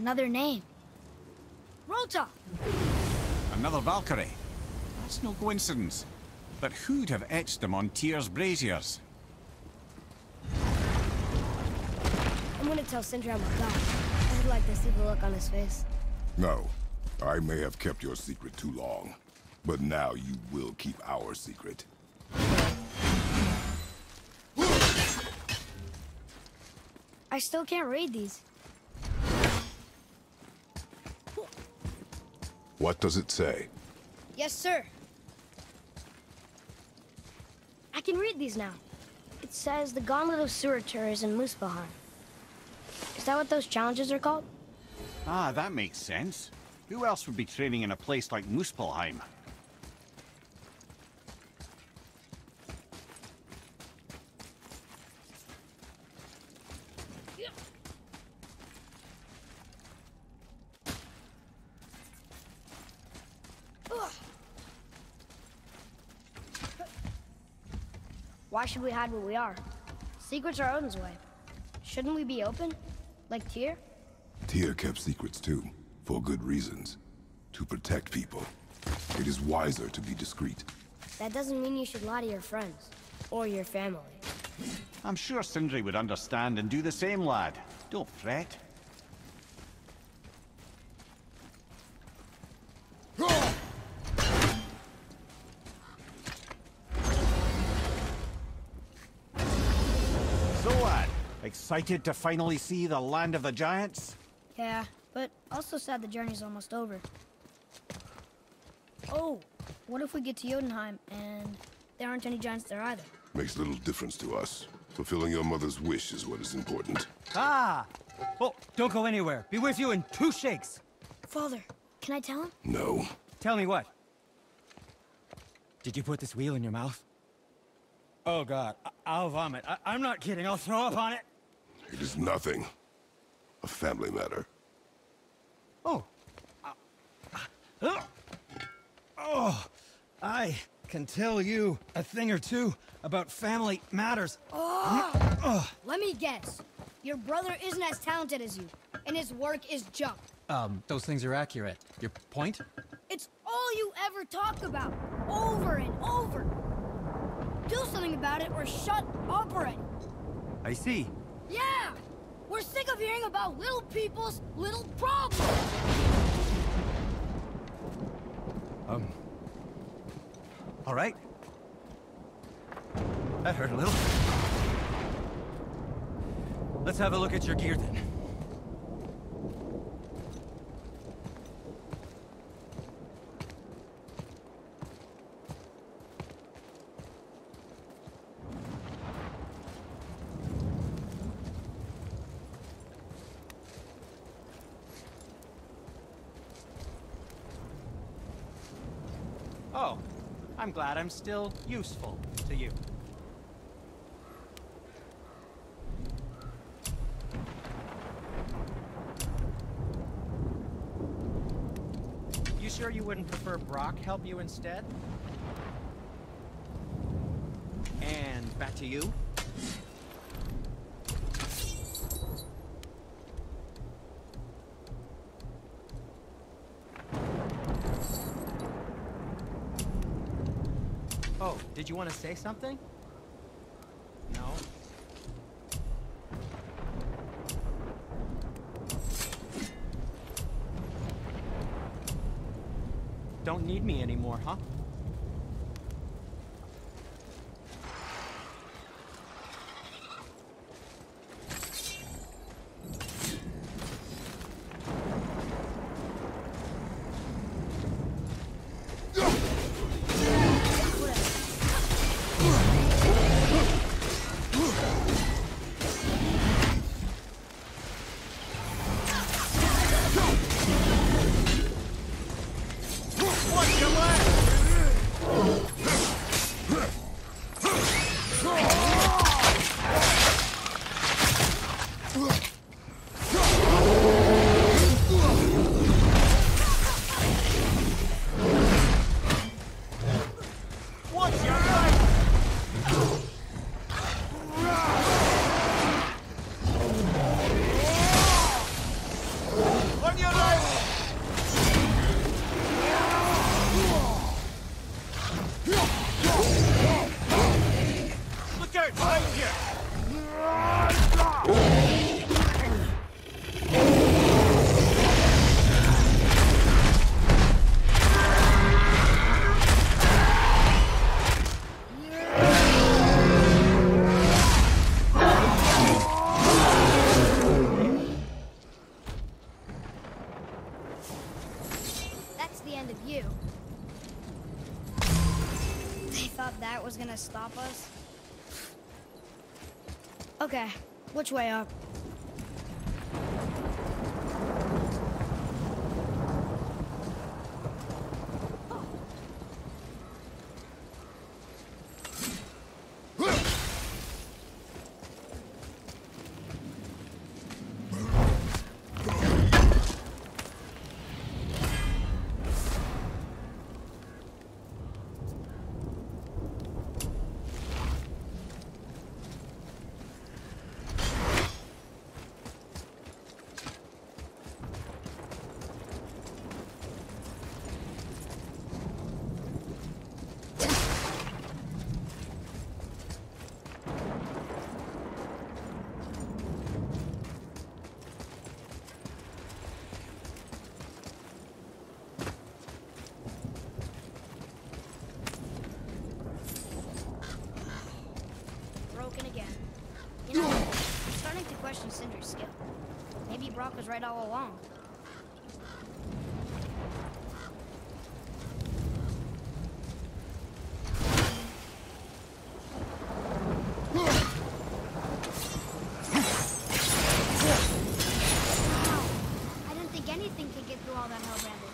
Another name. Rota! Another Valkyrie. That's no coincidence. But who'd have etched them on Tyr's braziers? I'm gonna tell Sindri I'm a god. I'd like to see the look on his face. No. I may have kept your secret too long. But now you will keep our secret. I still can't read these. What does it say? Yes, sir. I can read these now. It says the Gauntlet of Surtur is in Muspelheim. Is that what those challenges are called? Ah, that makes sense. Who else would be training in a place like Muspelheim? Why should we hide where we are? Secrets are Odin's way. Shouldn't we be open? Like Tyr? Tyr kept secrets too, for good reasons. To protect people. It is wiser to be discreet. That doesn't mean you should lie to your friends. Or your family. I'm sure Sindri would understand and do the same, lad. Don't fret. So, lad, excited to finally see the land of the giants? Yeah, but also sad the journey's almost over. Oh, what if we get to Jotunheim and there aren't any giants there either? Makes little difference to us. Fulfilling your mother's wish is what is important. Ah! Oh, don't go anywhere. Be with you in 2 shakes. Father, can I tell him? No. Tell me what? Did you put this wheel in your mouth? Oh God, I'll vomit. I'm not kidding. I'll throw up on it. It is nothing. A family matter. Oh. Oh, I can tell you a thing or two about family matters. Let me guess. Your brother isn't as talented as you, and his work is junk. Those things are accurate. Your point? It's all you ever talk about, over and over. Do something about it or shut up already. I see. Yeah! We're sick of hearing about little people's little problems! All right. That hurt a little. Let's have a look at your gear then. Oh, I'm glad I'm still useful to you. You sure you wouldn't prefer Brock help you instead? And back to you. Oh, did you want to say something? No? Don't need me anymore, huh? What's your left? kind of you. They thought that was gonna stop us? Okay, which way up? Cinder's skill. Maybe Brock was right all along. Wow, I didn't think anything could get through all that hell bandit.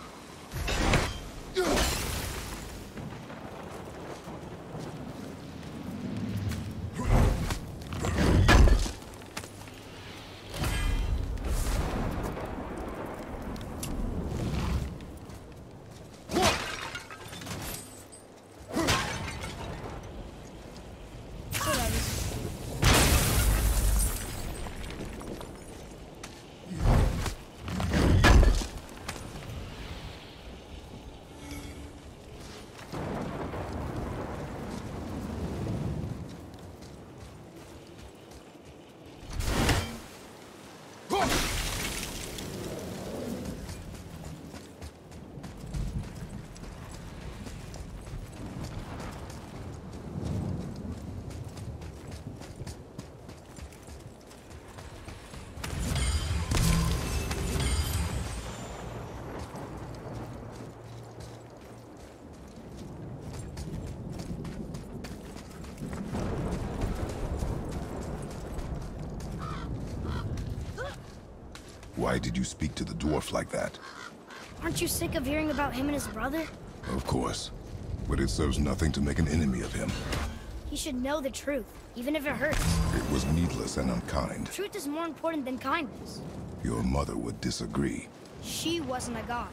Why did you speak to the dwarf like that? Aren't you sick of hearing about him and his brother? Of course. But it serves nothing to make an enemy of him. He should know the truth, even if it hurts. It was needless and unkind. Truth is more important than kindness. Your mother would disagree. She wasn't a god.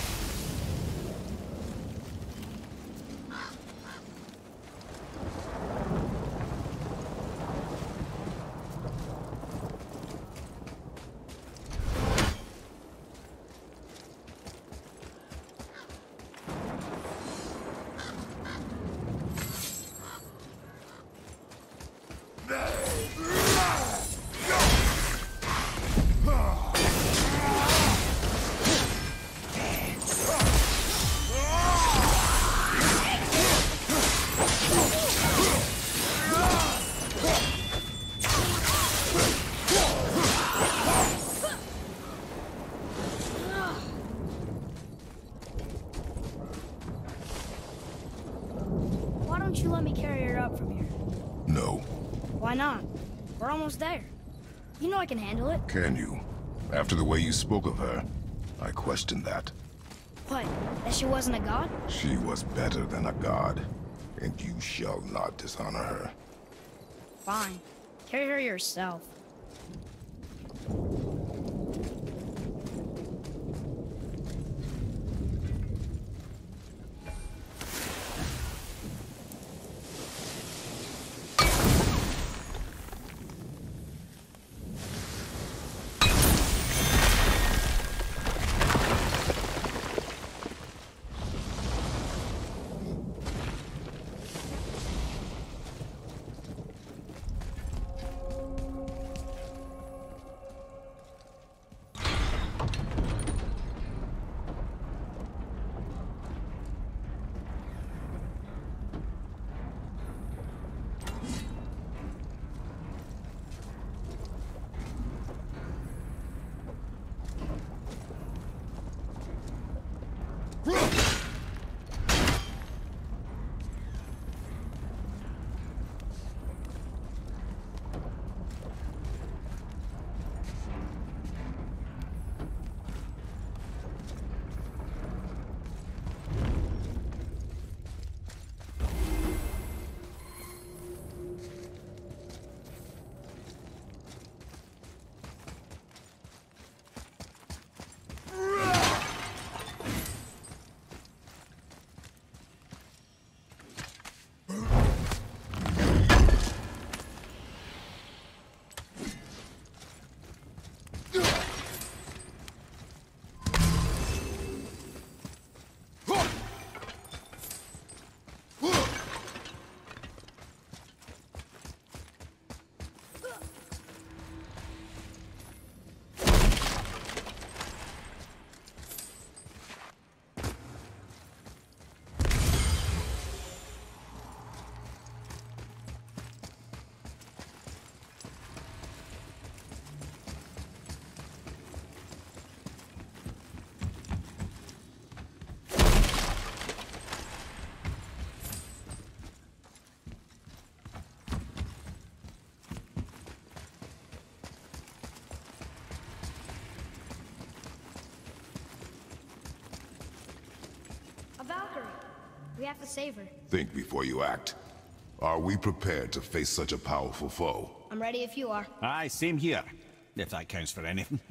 Don't you let me carry her up from here? No. Why not? We're almost there. You know I can handle it. Can you? After the way you spoke of her, I question that. What? That she wasn't a god? She was better than a god, and you shall not dishonor her. Fine. Carry her yourself. Valkyrie. We have to save her. Think before you act. Are we prepared to face such a powerful foe? I'm ready if you are. Aye, same here. If that counts for anything.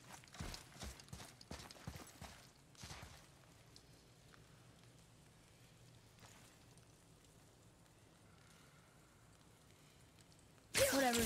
Whatever.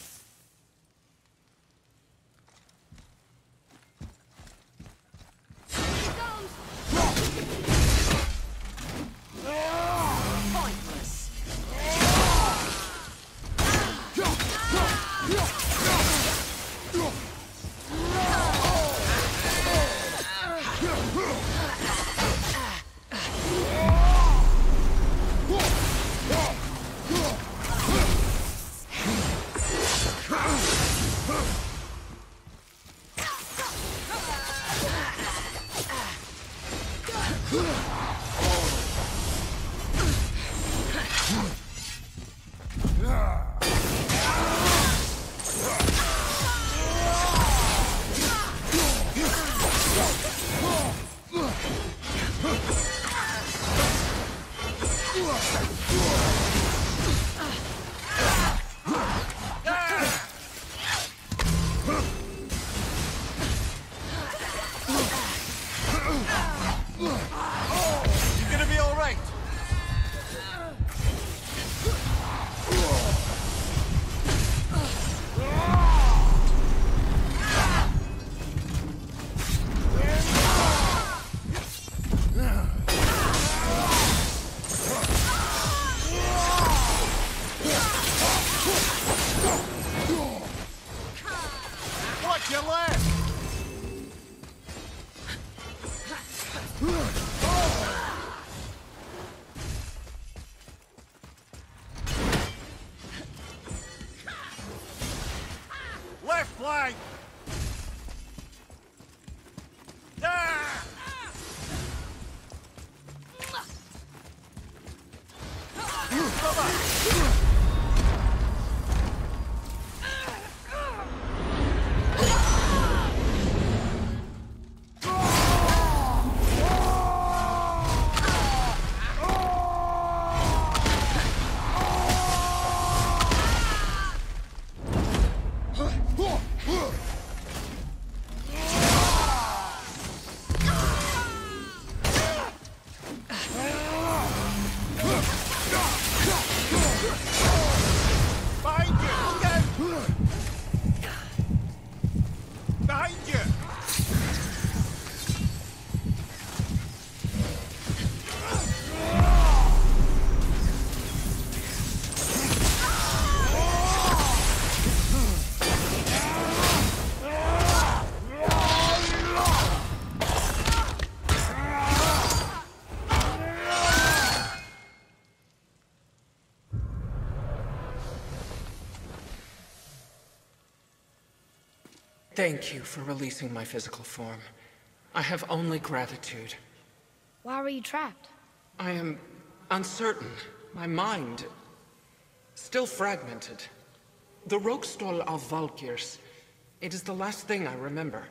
Thank you for releasing my physical form. I have only gratitude. Why were you trapped? I am uncertain. My mind still fragmented. The Rokstol of Valkyrs. It is the last thing I remember.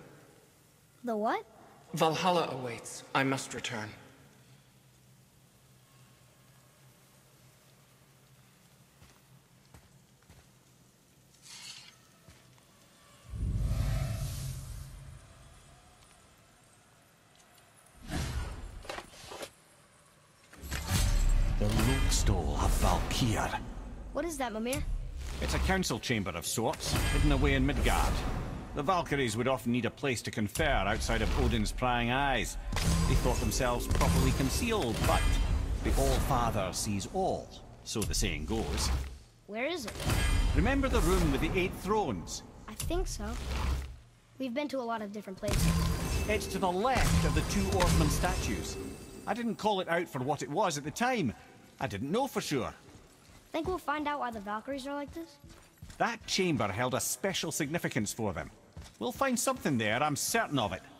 The what? Valhalla awaits. I must return. The Rokstol of Valkyr. What is that, Mimir? It's a council chamber of sorts, hidden away in Midgard. The Valkyries would often need a place to confer outside of Odin's prying eyes. They thought themselves properly concealed, but the All-Father sees all, so the saying goes. Where is it? Remember the room with the 8 thrones? I think so. We've been to a lot of different places. It's to the left of the 2 Orkman statues. I didn't call it out for what it was at the time. I didn't know for sure. Think we'll find out why the Valkyries are like this? That chamber held a special significance for them. We'll find something there, I'm certain of it.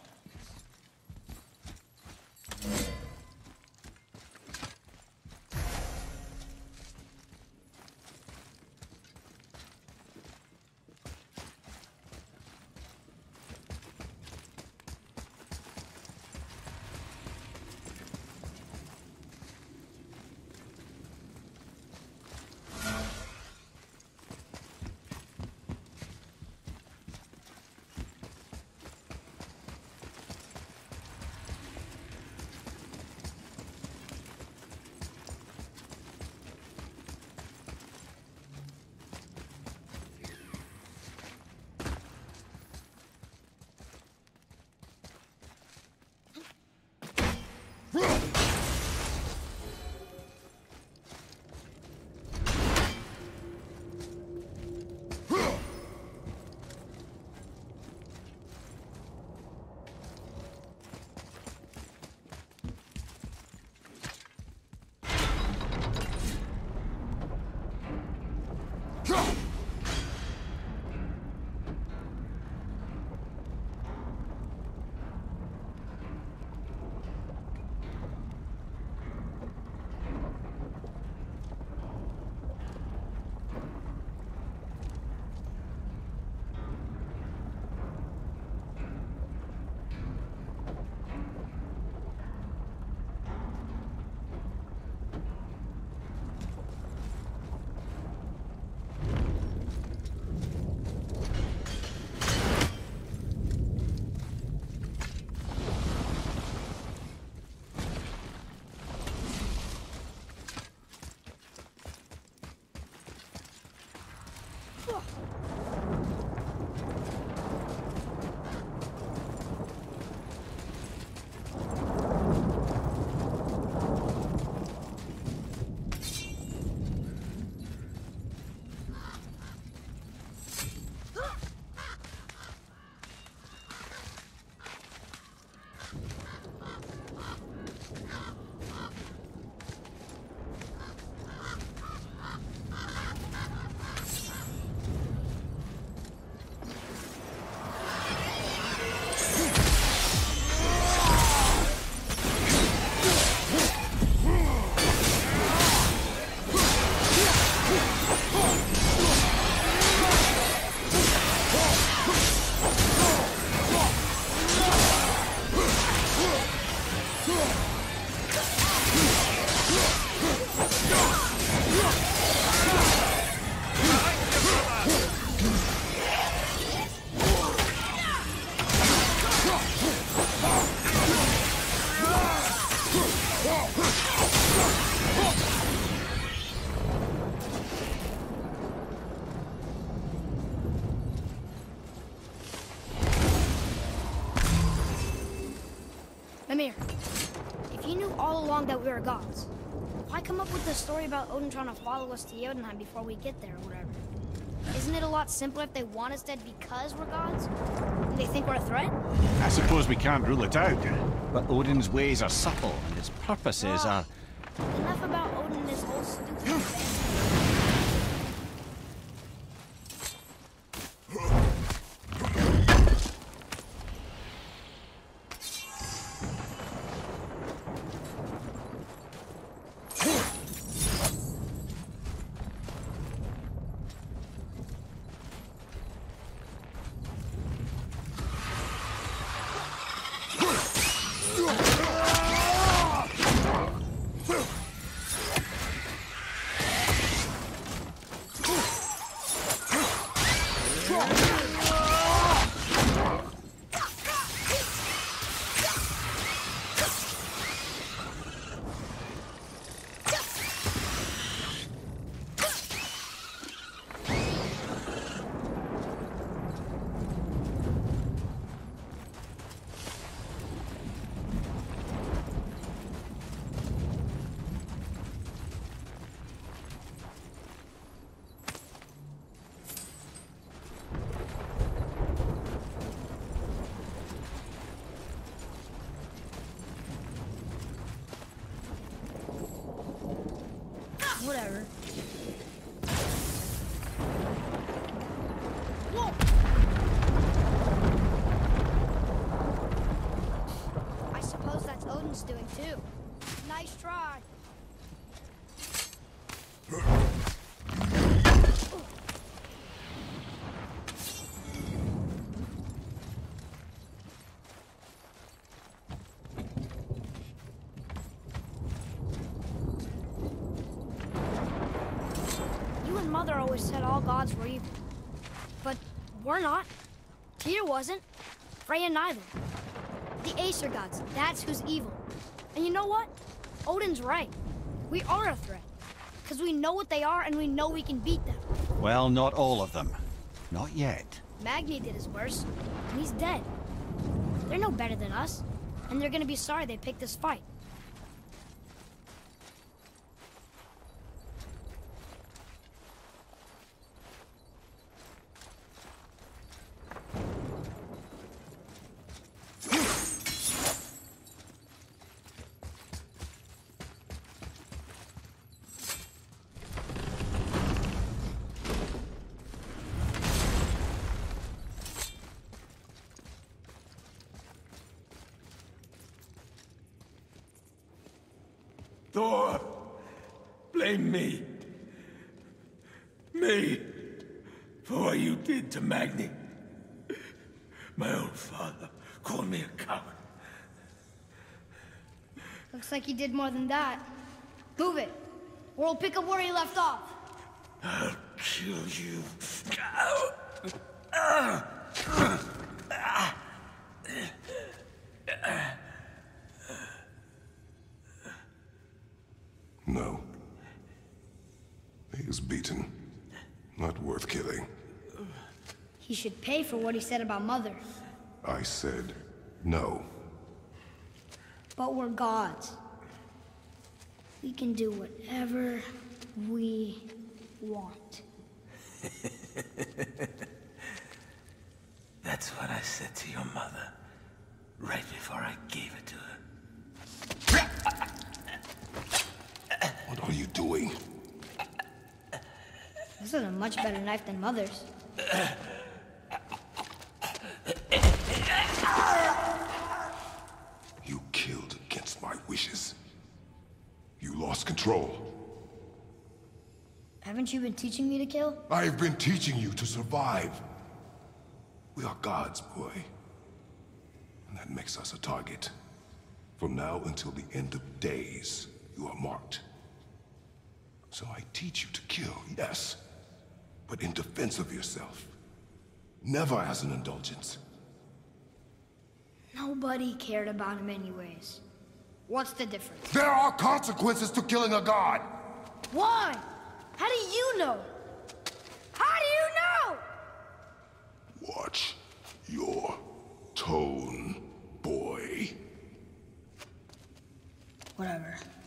Mimir, if you knew all along that we were gods, why come up with this story about Odin trying to follow us to Jotunheim before we get there or whatever? Isn't it a lot simpler if they want us dead because we're gods? And they think we're a threat? I suppose we can't rule it out, but Odin's ways are subtle and his purposes are... Enough about Odin and his whole stupid thing. Whatever. Whoa! I suppose that's Odin's doing too. Nice try. Mother always said all gods were evil. But we're not. Tyr wasn't. Freya neither. The Aesir gods, that's who's evil. And you know what? Odin's right. We are a threat. Because we know what they are and we know we can beat them. Well, not all of them. Not yet. Magni did his worst, and he's dead. They're no better than us, and they're gonna be sorry they picked this fight. Thor, blame me. Me, for what you did to Magni. My own father called me a coward. Looks like he did more than that. Move it, or we'll pick up where he left off. I'll kill you. No. He is beaten. Not worth killing. He should pay for what he said about Mother. I said no. But we're gods. We can do whatever we want. That's what I said to your mother, right before I gave it to her. What are you doing? This is a much better knife than Mother's. You killed against my wishes. You lost control. Haven't you been teaching me to kill? I have been teaching you to survive. We are gods, boy. And that makes us a target. From now until the end of days, you are marked. So I teach you to kill, yes. But in defense of yourself. Never as an indulgence. Nobody cared about him anyways. What's the difference? There are consequences to killing a god! Why? How do you know? How do you know? Watch your tone, boy. Whatever.